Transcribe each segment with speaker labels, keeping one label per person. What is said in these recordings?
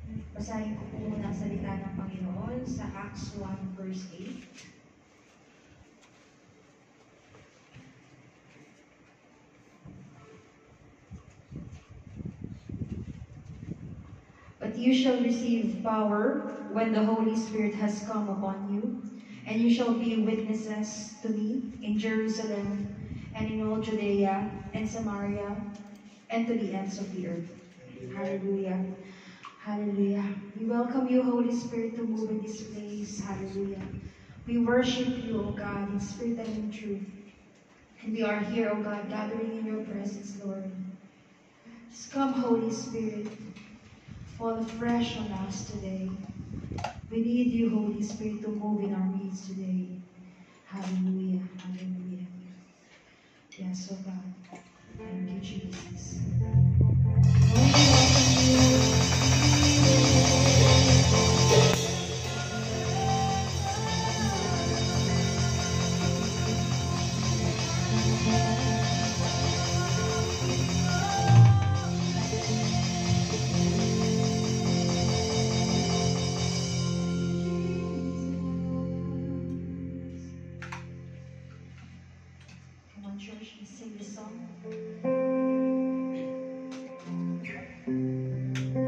Speaker 1: Basahin ko po muna ang salita ng Panginoon sa Acts 1 verse 8. But you shall receive power when the Holy Spirit has come upon you, and you shall be witnesses to me in Jerusalem and in all Judea and Samaria and to the ends of the earth. Hallelujah. Hallelujah. We welcome you, Holy Spirit, to move in this place. Hallelujah. We worship you, O God, in spirit and in truth. And we are here, O God, gathering in your presence, Lord. Just come, Holy Spirit. Fall afresh on us today. We need you, Holy Spirit, to move in our midst today. Hallelujah. Hallelujah. Yes, oh God. Thank you, Jesus. Church, and sing this song.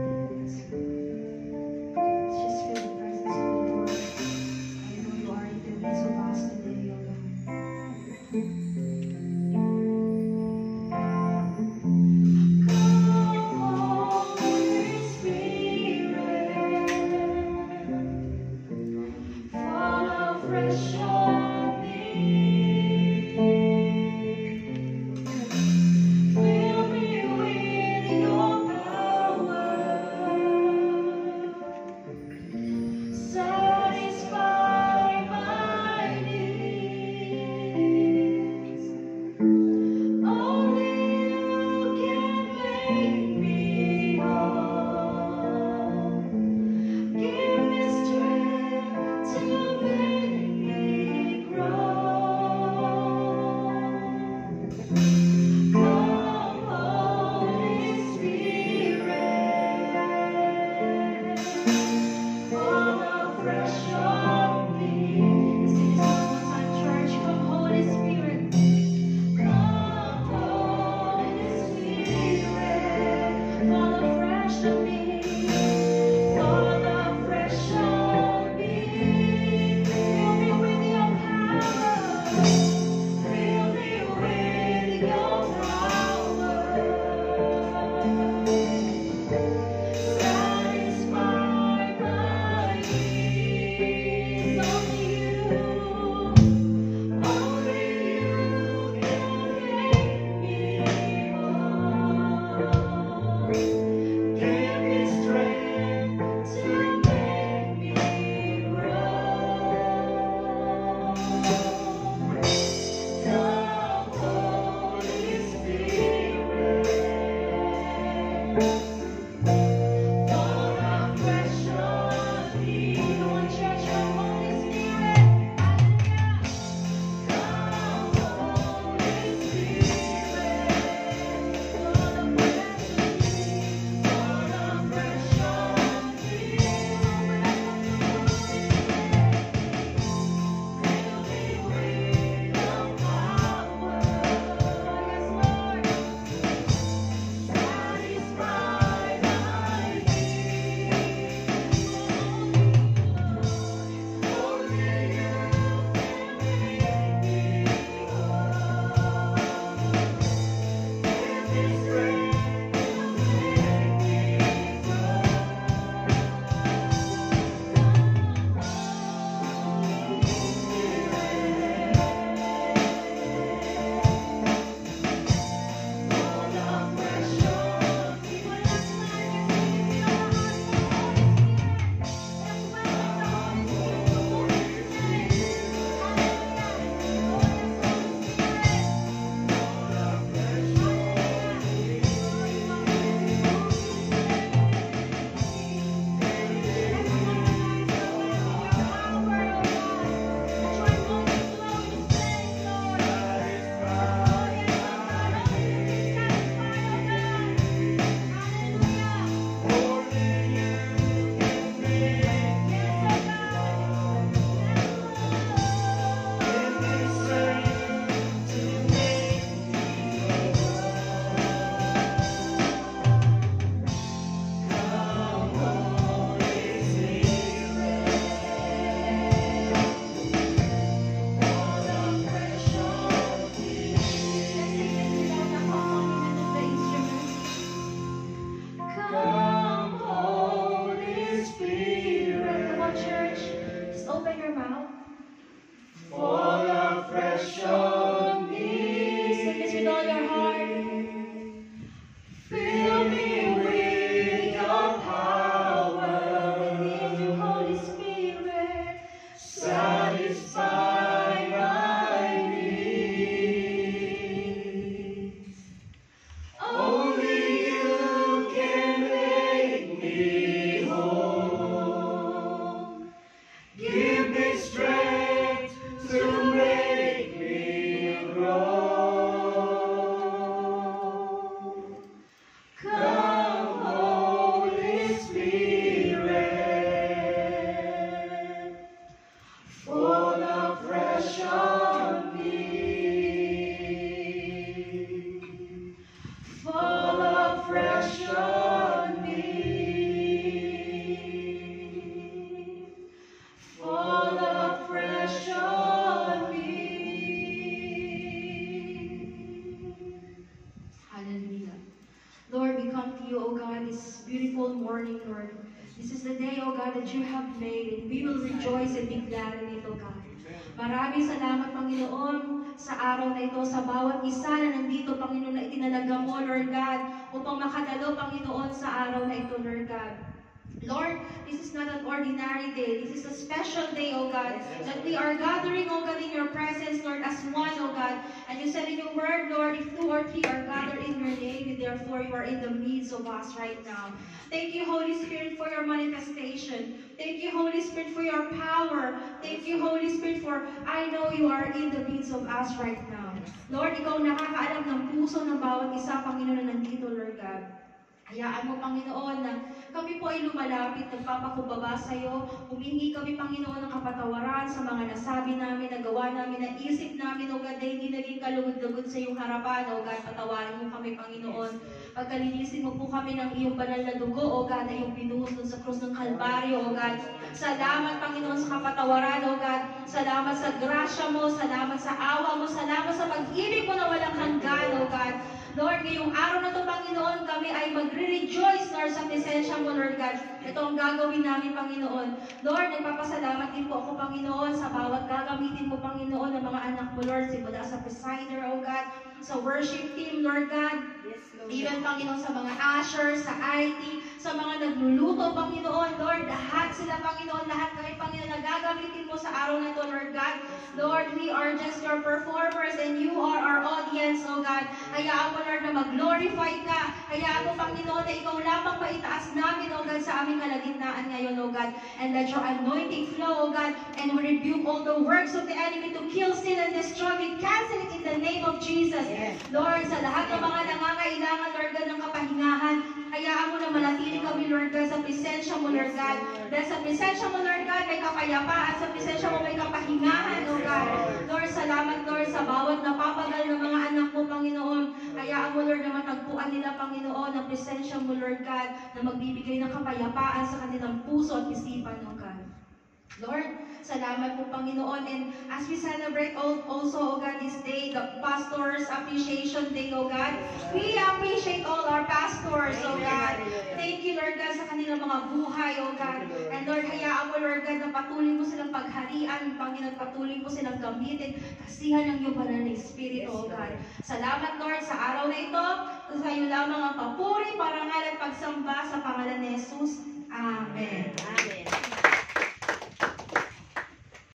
Speaker 1: morning, Lord. This is the day, O God, that you have made, and we will rejoice and be glad in it, O God. Maraming salamat, Panginoon, sa araw na ito, sa bawat isa na nandito, Panginoon, na itinalaga mo, Lord God, upang makadalo, Panginoon, sa araw na ito, Lord God. Lord, this is not an ordinary day. This is a special day, O God, that we are gathering, O God, in your presence, Lord, as one, O God. And you said in your word, Lord, if 2 or 3 are gathered in your name, therefore you are in the midst of us right now. Thank you, Holy Spirit, for your manifestation. Thank you, Holy Spirit, for your power. Thank you, Holy Spirit, for I know you are in the midst of us right now. Lord, ikaw nakakaalam ng puso ng bawat isa, Panginoon, na nandito, Lord God. Hayaan mo, Panginoon, na kami po ay lumalapit, nagpapakumbaba sa iyo. Humingi kami, Panginoon, ng kapatawaran sa mga nasabi namin, nagawa namin, naisip namin, O God, na hindi naging kalugod-lugod sa iyong harapan, O God. Patawarin mo kami, Panginoon. Pagkalinisin mo po kami ng iyong banal na dugo, O God, na iyong binuhos sa krus ng Kalbaryo, O God. Salamat, Panginoon, sa kapatawaran, O God. Salamat sa grasya mo, salamat sa awa mo, salamat sa pag-ibig mo na walang hanggan, O God. Lord, ngayong araw na ito, Panginoon, kami ay magre-rejoice, Lord, sa presensya mo, Lord God. Ito ang gagawin namin, Panginoon. Lord, nagpapasalamat din po ako, Panginoon, sa bawat gagamitin mo, Panginoon, ng mga anak mo, Lord, simula sa presider, O God, sa worship team, Lord God.
Speaker 2: Yes, Lord.
Speaker 1: Even, Panginoon, sa mga ushers, sa IT, sa mga nagluluto, Panginoon, Lord, lahat sila, Panginoon, lahat kami, Panginoon, na gagamitin mo sa araw na ito, Lord God. Lord, we are just your performers and you are our audience, O God. Hayaan mo, Lord, na mag-glorify ka. Hayaan mo, Panginoon, na ikaw lamang maitaas namin, O God, sa aming kalagitnaan ngayon, O God. And let your anointing flow, O God, and we rebuke all the works of the enemy to kill, steal, and destroy. We cancel it in the name of Jesus.
Speaker 2: Yes.
Speaker 1: Lord, sa lahat ng mga nangangailangan, Lord God, ng kapahingahan, hayaan mo na manatili kami, Lord God, sa presensya mo, Lord God. Dahil sa presensya mo, Lord God, may kapayapaan. Sa presensya mo, may kapahingahan, O God. Lord, salamat, Lord, sa bawat napapagal ng mga anak mo, Panginoon. Hayaan mo, Lord, na matagpuan nila, Panginoon, ang presensya mo, Lord God, na magbibigay ng kapayapaan sa kanilang puso at isipan, O God. Lord, salamat po, Panginoon. And as we celebrate also, O God, this day, the Pastors Appreciation Day, O God, we appreciate all our pastors, O God. Thank you, Lord God, sa kanilang mga buhay, O God. And Lord, hayaan mo, Lord God, na patuloy mo silang pagharian, Panginoon, patuloy mo silang gamitin, kasihan ng iyong banal na Espiritu, O God. Salamat, Lord, sa araw na ito. Sa iyo lamang ang papuri, parangal at pagsamba sa pangalan ni Jesus. Amen.
Speaker 2: Amen.